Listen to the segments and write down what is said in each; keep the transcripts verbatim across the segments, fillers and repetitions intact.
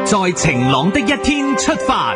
在晴朗的一天出發。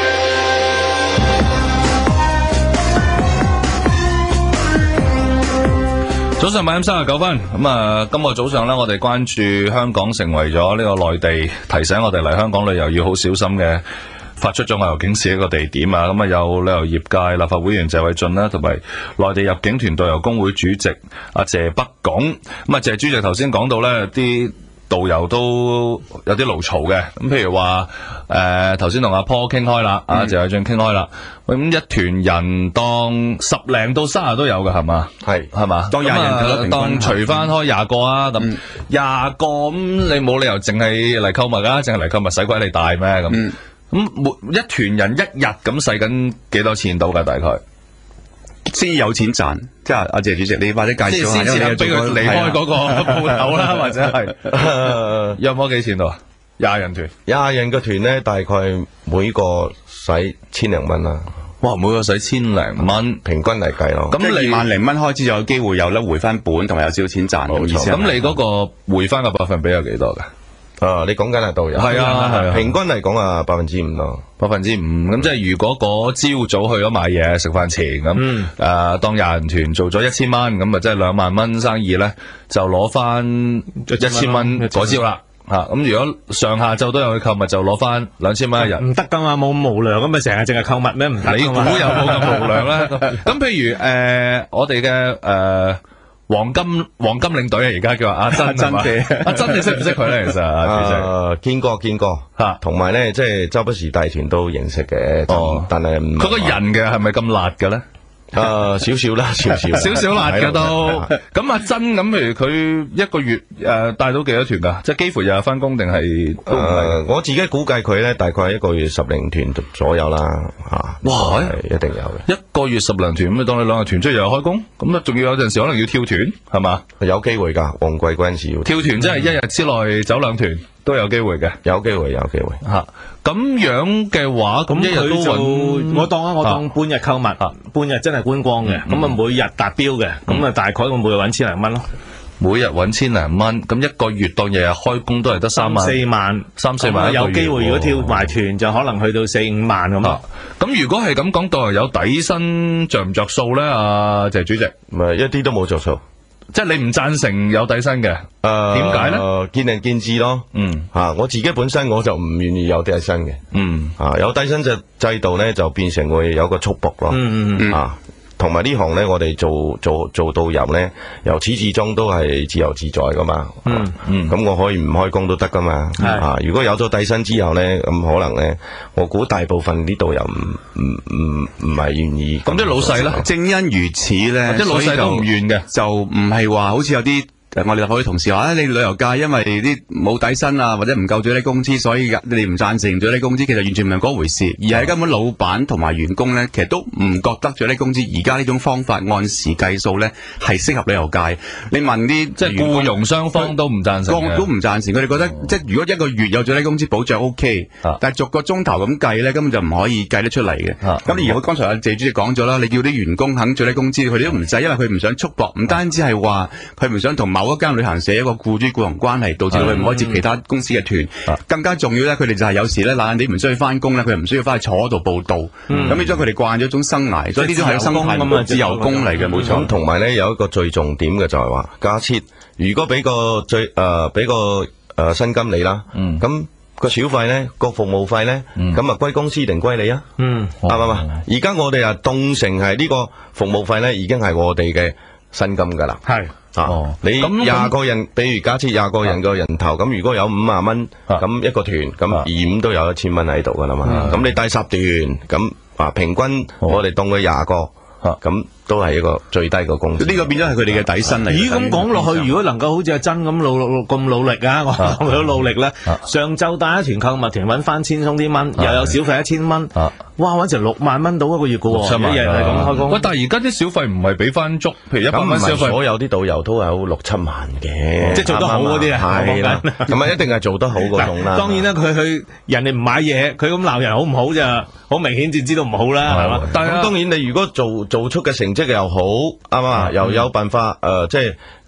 早上八點三十九分，咁啊，今個早上咧，我哋關注香港成為咗呢個內地提醒我哋嚟香港旅遊要好小心嘅，發出咗外遊警示一個地點啊。咁啊，有旅遊業界立法會議員謝偉俊啦，同埋內地入境團導遊工會主席阿謝北拱。咁啊，謝主席頭先講到咧，啲導遊都有啲牢嘈嘅。咁譬如話，誒頭先同阿 Paul 傾開啦，阿、嗯、謝偉俊傾開啦。咁一團人當十零到卅都有嘅係嘛？係係嘛？當廿人當除翻開廿個啊，咁廿、嗯、個咁你冇理由淨係嚟購物啊，淨係嚟購物使鬼你大咩咁？咁、嗯、每一團人一日咁使緊幾多錢到㗎？大概先有錢賺，即係阿謝主席，你或者介紹下， 先俾佢離開嗰個鋪頭啦，或者係有冇幾錢到啊？廿人團， 廿人嘅團咧，大概每個使千零蚊啦。 哇，每個使千零蚊， 平均嚟計咯。 咁你二萬零蚊開始就有機會有得回翻本，同埋有少少錢賺咁意思。 咁你嗰個回翻嘅百分比有幾多㗎？ 啊，你講緊係導遊， 係啊，係啊， 平均嚟講啊，百分之五咯， 百分之五。咁即係如果嗰朝早去咗買嘢食飯前咁，誒、嗯呃、當廿人團做咗一千蚊，咁啊即係兩萬蚊生意咧，就攞翻一千蚊嗰朝啦。吓，咁如果上下晝都有去購物，就攞翻兩千蚊一日。 唔得噶嘛，冇咁無良咁咪成日淨係購物咩？唔得。 你估有冇咁無良咧？咁譬如誒、呃，我哋嘅誒黃金黃金領隊啊，而家叫阿珍係嘛？阿珍你識唔識佢咧？其實啊，見過見過吓，同埋咧即係周不時帶團都認識嘅。哦，但係佢個人嘅係咪咁辣嘅咧？ 誒，少少啦，少少， 少少辣嘅都。咁阿珍咁，譬如佢一個月誒帶到幾多團噶？即係幾乎日日翻工定係？ 誒，我自己估計佢咧，大概一個月十零團左右啦，吓。哇，係一定有嘅。 一個月十零團，咁你當你兩日團，即係又開工，咁啊，仲要有陣時可能要跳團，係嘛？ 有機會噶，旺季嗰陣時要跳團，即係一日之內走兩團。都有機會嘅， 有機會，有機會吓。咁樣嘅話，咁一日都揾， 我當啊，我當半日購物，啊、半日真係觀光嘅，咁、嗯、啊每日達標嘅，咁、嗯、啊大概我每日揾千零蚊咯。 每日揾千零蚊，咁一個月當日日開工都係得三萬、 四萬、 三四萬一個月。 有機會如果跳埋團、哦、就可能去到四五萬咁。咁、 啊、如果係咁講，導遊有底薪着唔着數咧？啊，謝主席， 唔係一啲都冇着數。 即係你唔贊成有底薪嘅，誒，點解咧？ 誒，見仁見智咯。嗯，吓、啊、我自己本身我就唔願意有底薪嘅。嗯，啊，有底薪嘅制度咧就變成會有個束縛咯。嗯嗯嗯。啊，同埋呢行咧，我哋做做做導遊咧，由始至終都係自由自在噶嘛。嗯嗯。咁、啊、我可以唔開工都得噶嘛。係、嗯。啊，如果有咗底薪之後咧，咁可能咧，我估大部分啲導遊唔唔唔唔係願意。 咁啲老細咧， 正因如此咧， 啲老細都唔願嘅， 就唔係話好似有啲。我哋立法會同事話、啊：，你旅遊界因為啲冇底薪啊，或者唔夠最低工資，所以你哋唔贊成最低工資。其實完全唔係嗰回事，而係根本老闆同埋員工咧，其實都唔覺得最低工資而家呢種方法按時計數咧係適合旅遊界。你問啲即係僱傭雙方都唔贊成嘅， 都唔贊成。佢哋覺得、哦、即係如果一個月有最低工資保障 O K，、啊、但係逐個鐘頭咁計咧，根本就唔可以計得出嚟嘅。咁、啊、而我剛才阿謝主席講咗啦，你叫啲員工肯最低工資，佢哋都唔制，因為佢唔想束縛，唔單止係話佢唔想同某某一間旅行社一個僱主僱傭關係，導致佢唔可以接其他公司嘅團、啊。更加重要咧，佢哋就係有時咧，懶啲唔需要翻工咧，佢又唔需要翻去坐喺度報到。咁呢種佢哋慣咗一種生涯，所以呢種係生態咁啊，自由工嚟嘅，冇錯。 咁同埋咧有一個最重點嘅就係話，假設如果俾個最誒俾、呃、個誒、呃、薪金你啦，咁、嗯、個小費咧個服務費咧，咁啊歸公司定歸你啊？嗯，啱唔啱？而家我哋啊當成係呢個服務費咧，已經係我哋嘅薪金噶啦。係。啊！哦、你廿個人，比如假設廿個人個人頭，咁、啊、如果有五萬蚊，咁、啊、一個團，咁二五都有一千蚊喺度噶啦嘛。咁、啊、你帶十團，咁啊平均我哋當佢廿個，咁、啊、都係一個最低嘅工資。 呢、這個變咗係佢哋嘅底薪嚟。 咦？咁講落去，如果能夠好似阿珍咁努咁努力啊，我講佢都努力咧、啊。上晝帶一團購物團揾翻千鬆啲蚊，又有小費一千蚊。哇！搵成六萬蚊到一個月噶喎，一日係咁開工。 喂，但係而家啲小費唔係俾翻足，譬如一百蚊小費， 所有啲導遊都有六七萬嘅， 即係做得好嗰啲啊。 係啦，咁啊一定係做得好嗰種啦。 當然啦，佢去人哋唔買嘢，佢咁鬧人好唔好咋？好明顯就知道唔好啦，係嘛？ 但係當然你如果做做出嘅成績又好，啱嘛？又有辦法誒，即係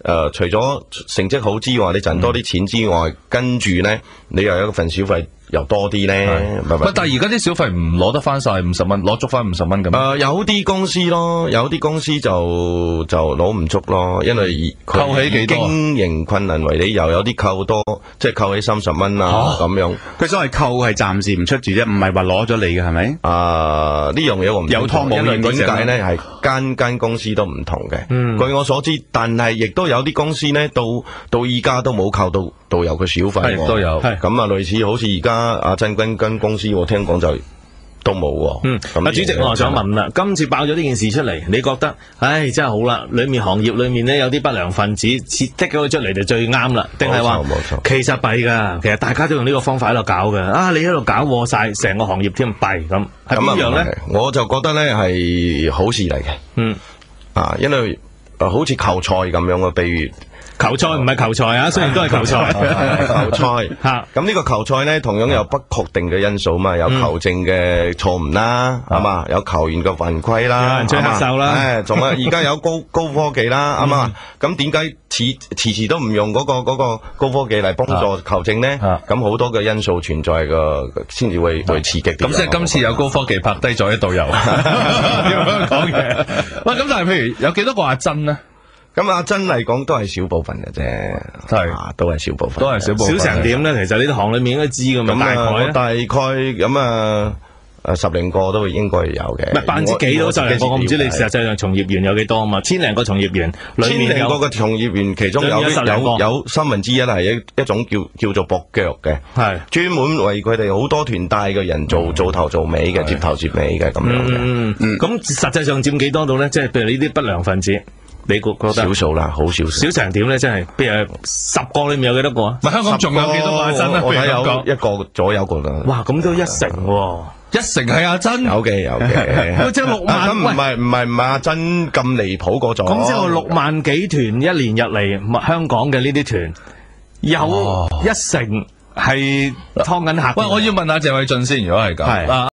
誒，除咗成績好之外，你賺多啲錢之外，嗯、跟住咧，你又有一份小費又多啲咧。 喂，但係而家啲小費唔攞得翻晒五十蚊，攞足翻五十蚊咁。誒、 呃，有啲公司咯，有啲公司就就攞唔足咯，因為扣起幾多？ 經營困難為理由，有啲扣多，即係扣起三十蚊啊咁樣。 佢所謂扣係暫時唔出住啫，唔係話攞咗你嘅係咪？ 啊，呢樣嘢我唔有湯冇麵嗰隻。 點解咧？係間間公司都唔同嘅。嗯，據我所知，但係亦都有啲公司咧，到到依家都冇扣到導遊嘅小費。 係都有。 咁啊，類似好似而家阿振軍間公司，我聽講就都冇喎。嗯， 阿主席，我想問啦，今次爆咗呢件事出嚟，你覺得，唉，真係好啦，裏面行業裏面咧有啲不良分子，撤剔咗佢出嚟就最啱啦，定係話其實弊㗎？其實大家都用呢個方法喺度搞嘅，啊，你喺度搞禍晒成個行業添，弊咁，係邊樣咧？ 我就覺得咧係好事嚟嘅。嗯，啊，因為好似球賽咁樣嘅，譬如。 球賽唔係球賽啊，雖然都係球賽。 球賽吓，咁呢個球賽咧，同樣有不確定嘅因素嘛，有球證嘅錯誤啦，係嘛，有球員嘅犯規啦， 有人吹黑哨啦， 誒，仲有而家有高高科技啦，係嘛，咁點解遲遲遲都唔用嗰個嗰個高科技嚟幫助球證咧？咁好多嘅因素存在嘅，先至會會刺激。 咁即係今次有高科技拍低咗啲導遊，點樣講嘅？喂，咁但係譬如有幾多個阿珍咧？ 咁阿珍嚟講都係少部分嘅啫，係都係少部分， 都係少部分。 少成點咧？其實呢啲行裏面應該知㗎嘛，大概大概咁啊，誒十零個都應該有嘅。 唔係百分之幾到十零個，我唔知你實際上從業員有幾多啊嘛？千零個從業員， 千零個嘅從業員，其中有有有三分之一係一一種叫叫做駁腳嘅，係專門為佢哋好多團帶嘅人做做頭做尾嘅，接頭接尾嘅咁樣嘅。嗯嗯，咁實際上佔幾多度咧？即係譬如呢啲不良分子。你覺覺得少數啦，好少數。 少成點咧？真係，譬如十個裏面有幾多個啊？ 唔係香港仲有幾多個阿珍啊？ 我睇有一個左右個啦。 哇，咁都一成喎， 一成係阿珍。 有嘅有嘅。 即係六萬。 咁唔係唔係唔係阿珍咁離譜嗰種。 咁即係六萬幾團一年入嚟香港嘅呢啲團，有一成係劏緊客。 喂，我要問下謝偉俊先，如果係咁。係。